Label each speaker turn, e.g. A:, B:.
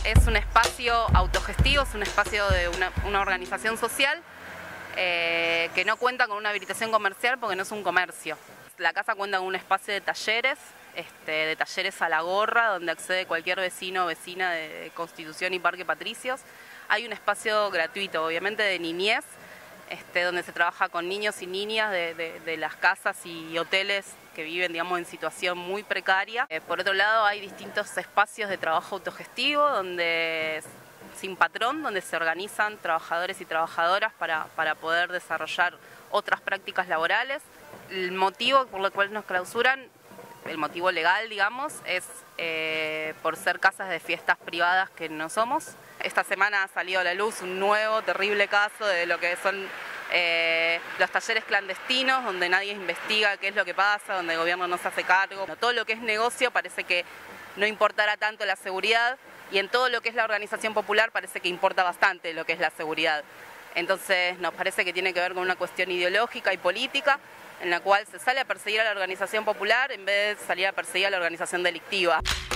A: es un espacio autogestivo, es un espacio de una organización social que no cuenta con una habilitación comercial porque no es un comercio. La casa cuenta con un espacio de talleres a la gorra, donde accede cualquier vecino o vecina de Constitución y Parque Patricios. Hay un espacio gratuito, obviamente, de niñez, donde se trabaja con niños y niñas de las casas y hoteles que viven, digamos, en situación muy precaria. Por otro lado, hay distintos espacios de trabajo autogestivo, sin patrón, donde se organizan trabajadores y trabajadoras para poder desarrollar otras prácticas laborales. El motivo por el cual nos clausuran, el motivo legal, digamos, es por ser casas de fiestas privadas que no somos. Esta semana ha salido a la luz un nuevo, terrible caso de lo que son los talleres clandestinos, donde nadie investiga qué es lo que pasa, donde el gobierno no se hace cargo. Todo lo que es negocio parece que no importará tanto la seguridad, y en todo lo que es la organización popular parece que importa bastante lo que es la seguridad. Entonces nos parece que tiene que ver con una cuestión ideológica y política, en la cual se sale a perseguir a la organización popular en vez de salir a perseguir a la organización delictiva.